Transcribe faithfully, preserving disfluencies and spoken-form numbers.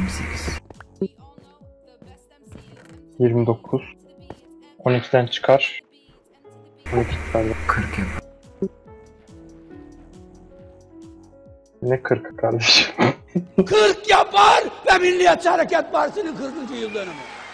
yirmi sekiz. yirmi dokuz. on ikiden çıkar. on iki çıkar. kırk yapar. Ne kırkı kardeşim? kırk yapar ve Milliyetçi Hareket Partisi'nin kırkıncı yıl dönümü.